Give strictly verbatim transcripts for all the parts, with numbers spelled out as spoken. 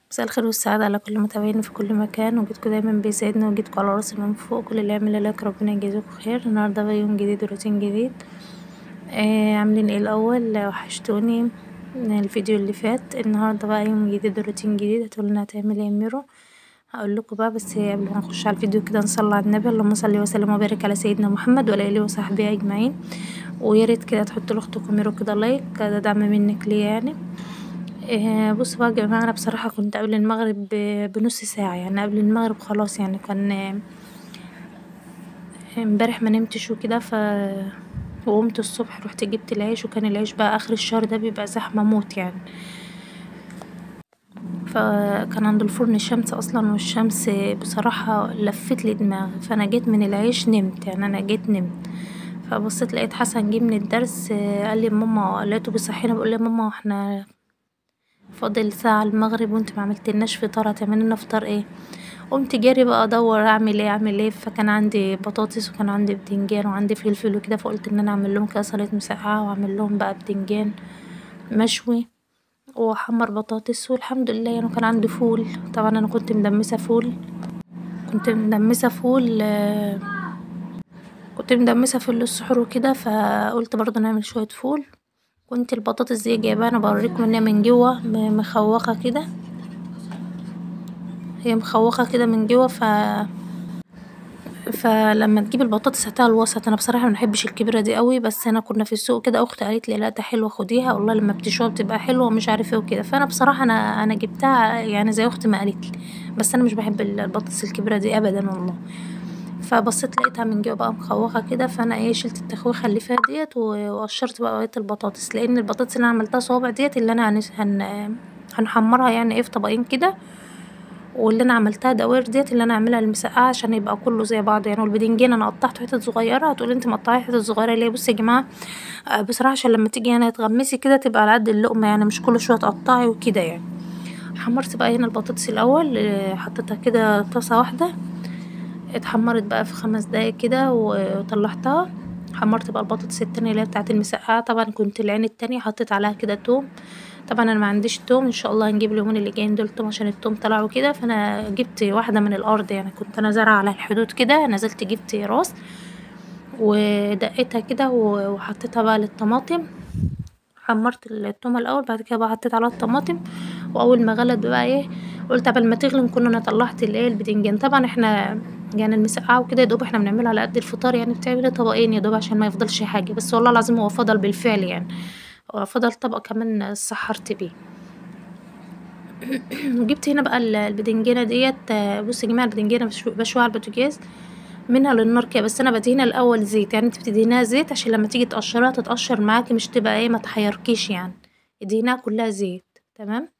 مساء الخير والسعادة على كل متابعيني في كل مكان، وجودكوا دايما بيسعدني وجودكوا على راسي من فوق. كل اللي يعمل لك ربنا يجازيكوا خير. النهارده بقى يوم جديد وروتين جديد. آه عاملين ايه الاول؟ وحشتوني من الفيديو اللي فات. النهارده بقى يوم جديد وروتين جديد. هتقولنا هتعملي ايه يا ميرو؟ هقولكوا بقى، بس قبل ما نخش على الفيديو كده نصلي على النبي. اللهم صل وسلم وبارك على سيدنا محمد وعلى اله وصحبه اجمعين. وياريت كده تحطوا لاختكم ميرو كده لايك، ده دعم منك ليا يعني. إيه بصوا بقى يا جماعة، انا بصراحة كنت قبل المغرب بنص ساعة، يعني قبل المغرب خلاص، يعني كان امبارح ما نمتش وكده. ف وقمت الصبح رحت جبت العيش، وكان العيش بقى اخر الشهر ده بيبقى زحمة موت يعني. فكان عند الفرن الشمس اصلا، والشمس بصراحة لفت لي دماغي، فانا جيت من العيش نمت، يعني انا جيت نمت. فبصيت لقيت حسن جه من الدرس، قال لي ماما، لقيته بيصحيني بيقول لي ماما احنا فاضل ساعة المغرب وانت ما عملتلناش فطار، هتعملي لنا فطار ايه؟ قمت جري بقى ادور اعمل ايه اعمل ايه فكان عندي بطاطس وكان عندي بتنجان وعندي فلفل وكده، فقلت ان انا اعمل لهم كده سلطه مسقعه، واعمل لهم بقى بتنجان مشوي واحمر بطاطس. والحمد لله يعني كان عندي فول. طبعا انا كنت مدمسه فول كنت مدمسه فول آه، كنت مدمسه فول للسحور وكده، فقلت برضه نعمل شويه فول. كنت البطاطس دي جايباها، انا بوريكم انها من جوه مخوخه كده، هي مخوخه كده من جوه. ف فلما تجيب البطاطس هاتها الوسط. انا بصراحه ما بحبش الكبيره دي قوي، بس انا كنا في السوق كده، اختي قالت لي لا ده حلوه خديها، والله لما بتشوها بتبقى حلوه ومش عارف ايه وكده. فانا بصراحه انا انا جبتها يعني زي اختي ما قالت لي، بس انا مش بحب البطاطس الكبيره دي ابدا والله. فبصيت لقيتها من جوه بقى مخوخه كده، فانا ايه شلت التخويخه اللي فيها ديت وقشرت بقى بقيه البطاطس، لان البطاطس اللي انا عملتها صوابع ديت اللي انا هن... هن... هنحمرها يعني ايه في طبقين كده، واللي انا عملتها دوائر ديت اللي انا اعملها المسقعه عشان يبقى كله زي بعضه يعني. والبدنجان انا قطعته حتت صغيره. هتقولي انت مقطعه حتت صغيره ليه؟ بصي يا جماعه، آه بصراحه عشان لما تيجي هنا تغمسي كده تبقى على قد اللقمه، يعني مش كل شويه تقطعي وكده يعني. حمرت بقى هنا البطاطس الاول، آه حطيتها كده طاسه واحده، اتحمرت بقى في خمس دقايق كده وطلعتها. حمرت بقى البطاطس التانية اللي هي بتاعت المسقعه. طبعا كنت العين التانية حطيت عليها كده توم. طبعا انا ما عنديش توم، ان شاء الله هنجيب اليومين اللي جايين دول توم عشان التوم طلعوا كده. فانا جبت واحده من الارض، يعني كنت انا زارعه على الحدود كده، نزلت جبت راس ودقيتها كده وحطيتها بقى للطماطم. حمرت التومه الاول، بعد كده بقى حطيت عليها الطماطم. واول ما غلت بقى ايه، قلت قبل ما تغلي نكون انا طلعت الايه البتنجان. طبعا احنا يعني المسقعه وكده يا دوب احنا بنعملها على قد الفطار، يعني بتعملي طبقين يا دوب عشان ما يفضلش حاجه، بس والله العظيم هو فضل بالفعل يعني، هو فضل طبق كمان سحرت بيه. وجبت هنا بقى البدنجانه ديت. بصوا يا جماعه، البدنجانه بشويها على البوتاجاز منها للنار كده، بس انا بدهنها الاول زيت، يعني انت بتدهنيها زيت عشان لما تيجي تقشرها تتقشر معاكي، مش تبقى ايه ما تحيركيش يعني. ادهنيها كلها زيت. تمام.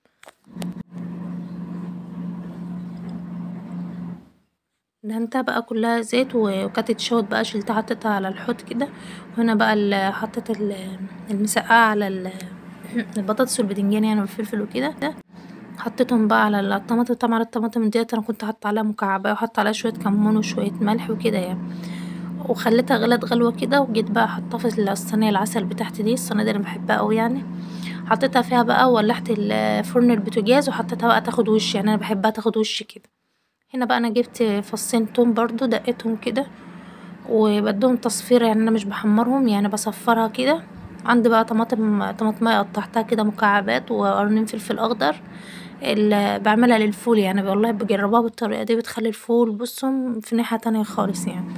دهنتها بقى كلها زيت وكانت اتشوت بقى، شلتها حطيتها على الحوض كده. وهنا بقى حطيت المسقعه على البطاطس والبدنجان يعني والفلفل وكده، حطيتهم بقى على الطماطم. طبعا الطماطم ديت انا كنت حاطه عليها مكعبات وحاطه عليها شويه كمون وشويه ملح وكده يعني، وخليتها غلت غلوه كده. وجيت بقى حطها في الصينيه العسل بتاعتي دي، الصينيه دي انا بحبها قوي يعني. حطيتها فيها بقى وولعت الفرن البوتاجاز وحطيتها بقى تاخد وش، يعني انا بحبها تاخد وش كده. هنا بقى انا جبت فصين توم برضو دقيتهم كده وبدهم تصفيره، يعني انا مش بحمرهم يعني بصفرها كده. عندي بقى طماطم طماطمايه قطعتها كده مكعبات، وقرنين فلفل اخضر اللي بعملها للفول يعني، والله بجربوها بالطريقه دي بتخلي الفول بصوا في ناحيه تانية خالص يعني.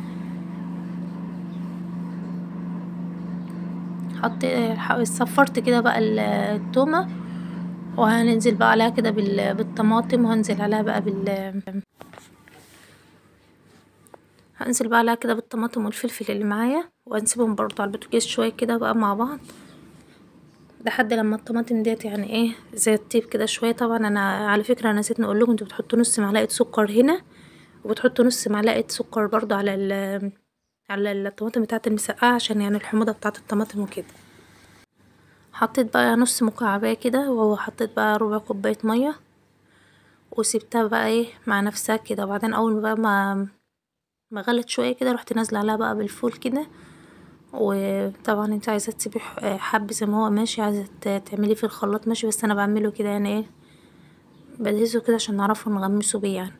حطيت صفرت كده بقى التومه، وهننزل بقى عليها كده بالطماطم، وهنزل عليها بقى بال هنزل بقى عليها كده بالطماطم والفلفل اللي معايا، وهنسيبهم برضو على البوتاجاز شويه كده بقى مع بعض لحد لما الطماطم ديت يعني ايه زي الطيب كده شويه. طبعا انا على فكره نسيت نقول لكم، انتوا بتحطوا نص معلقه سكر هنا، وبتحطوا نص معلقه سكر برضو على ال على الطماطم بتاعه المسقعه عشان يعني الحموضه بتاعه الطماطم وكده. حطيت بقى نص مكعباه كده، وحطيت بقى ربع كوبايه ميه وسبتها بقى ايه مع نفسها كده. وبعدين اول بقى ما ما غلت شويه كده رحت نازله عليها بقى بالفول كده. وطبعا انت عايزه تسيبي حب زي ما هو ماشي، عايزه تعمليه في الخلاط ماشي، بس انا بعمله كده يعني ايه بدهسه كده عشان نعرفه نغمسه بيه يعني.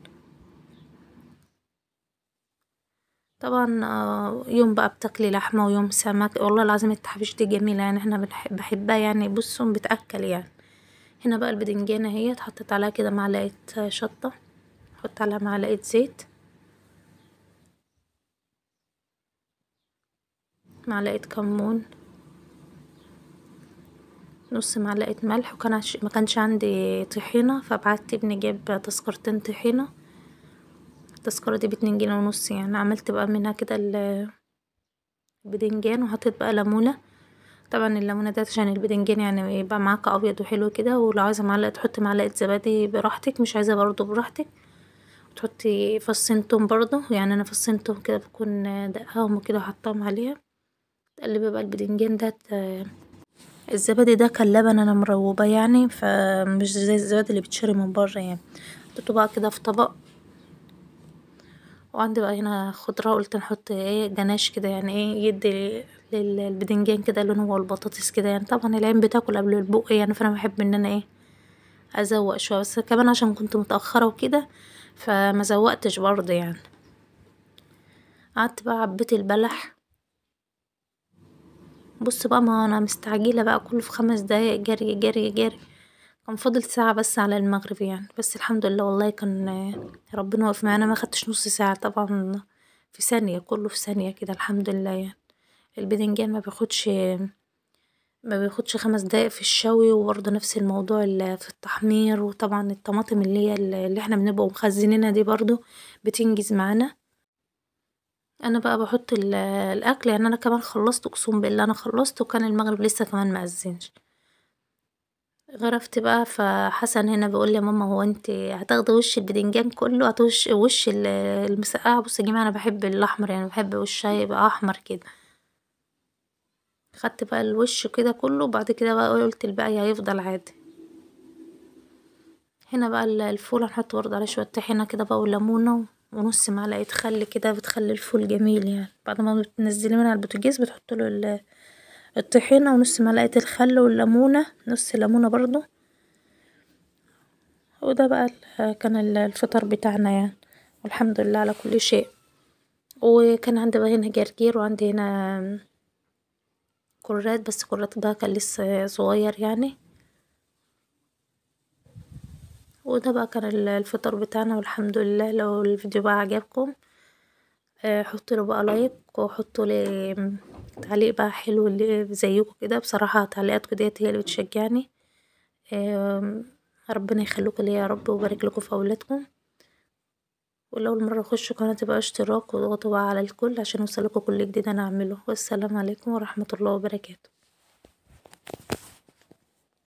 طبعا آه، يوم بقى بتاكلي لحمة ويوم سمك، والله العظيم التحابيش دي جميلة يعني، احنا بنحب بحبها يعني، بصوا بتأكل يعني. هنا بقى البدنجانة اهي اتحطت عليها كده معلقة شطة، نحط عليها معلقة زيت، معلقة كمون، نص معلقة ملح. وكان عش... ما كانش عندي طحينة فبعت ابني جاب تذكرتين طحينة، التذكرة دي باتنين جنيه ونص يعني. عملت بقى منها كده البدنجان، وحطيت بقى ليمونة. طبعا الليمونة ده عشان البدنجان يعني يبقى معاك ابيض وحلو كده. ولو عايزة معلقة تحطي معلقة زبادي براحتك، مش عايزة برضو براحتك. وتحطي فصين توم برضو، يعني انا فصين توم كده بكون دقاهم وكده وحطاهم عليها. تقلبي بقى البدنجان ده. الزبادي ده كان لبن انا مروباه يعني، فمش زي الزبادي اللي بتشري من بره يعني. حطيته بقى كده في طبق. وعندي بقى هنا خضرة، قلت نحط ايه جناش كده يعني، ايه يدي للبدنجان كده لون، هو البطاطس كده يعني. طبعا العين بتاكل قبل البق يعني، فانا بحب ان انا ايه ازوق شويه، بس كمان عشان كنت متاخره وكده فما زوقتش برضه يعني. قعدت بقى عبيت البلح. بص بقى، ما انا مستعجله بقى كله في خمس دقايق، جري جري جري. كان فاضل ساعه بس على المغرب يعني، بس الحمد لله والله كان ربنا واقف معانا، ما خدتش نص ساعه طبعا، في ثانيه، كله في ثانيه كده الحمد لله يعني. البدنجان ما بياخدش ما بياخدش خمس دقايق في الشوي، وبرضه نفس الموضوع ال- في التحمير. وطبعا الطماطم اللي هي اللي احنا بنبقى مخزنينها دي برضه بتنجز معانا. انا بقى بحط ال- الاكل يعني، انا كمان خلصت، اقسم بالله انا خلصت وكان المغرب لسه كمان ما اذنش. غرفت بقى، فحسن هنا بيقول لي يا ماما هو انت هتاخدي وش البدنجان كله، هتوش وش ال- المسقعه؟ بص يا جماعه انا بحب الاحمر يعني، بحب وشها يبقى احمر كده. خدت بقى الوش كده كله، وبعد كده بقى قلت الباقي هيفضل عادي. هنا بقى ال- الفول هنحط برضه عليه شويه طحينه كده بقى وليمونه، ونص معلقه خل كده، بتخلي الفول جميل يعني. بعد ما بتنزليه من على البوتاجاز بتحط له ال- الطحينه ونص معلقه الخل والليمونه، نص ليمونه برضه. وده بقى ال- كان ال- الفطار بتاعنا يعني، والحمد لله على كل شيء. وكان عندي بقى هنا جرجير، وعندي هنا كرات، بس كرات ده كان لسه صغير يعني. وده بقى كان ال- الفطار بتاعنا والحمد لله. لو الفيديو بقى عجبكم حطوا له بقى لايك، وحطوا لي تعليق بقى حلو اللي زيكم كده، بصراحة تعليقاتكم ديت هي اللي بتشجعني. آم، ربنا يخليكم ليا يا رب، ويبارك لكم في اولادكم. ولو أول مرة تخشوا قناة بقى اشتراك، واضغطوا بقى على الكل عشان يوصلكوا كل جديد انا اعمله. والسلام عليكم ورحمة الله وبركاته.